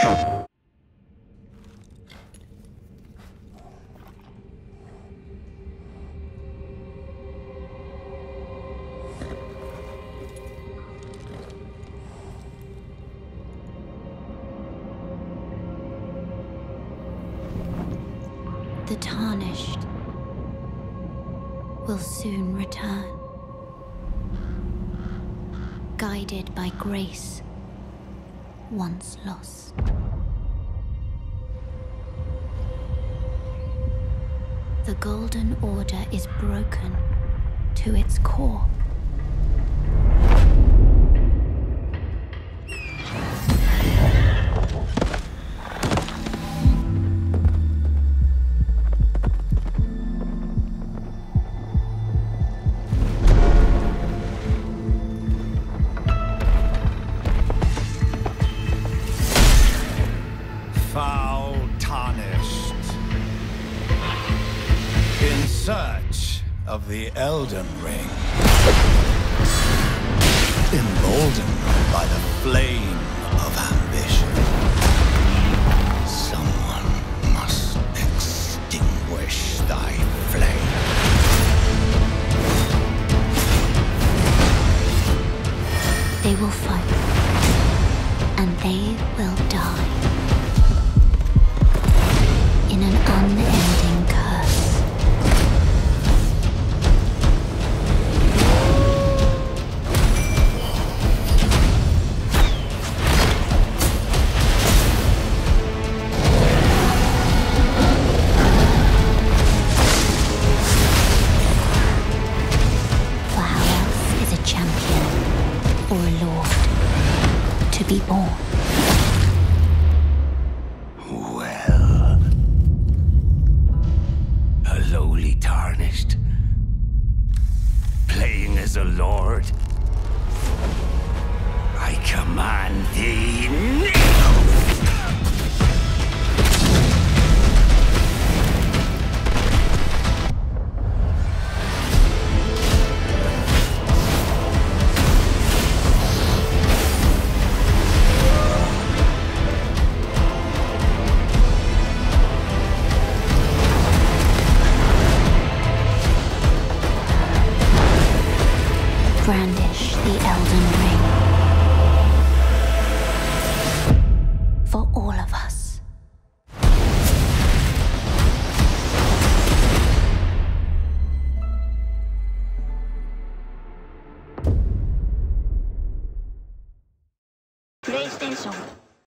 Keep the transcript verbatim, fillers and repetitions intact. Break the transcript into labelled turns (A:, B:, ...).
A: The Tarnished will soon return, guided by grace once lost. The Golden Order is broken to its core.
B: Foul Tarnished. In search of the Elden Ring. Emboldened by the flame of ambition.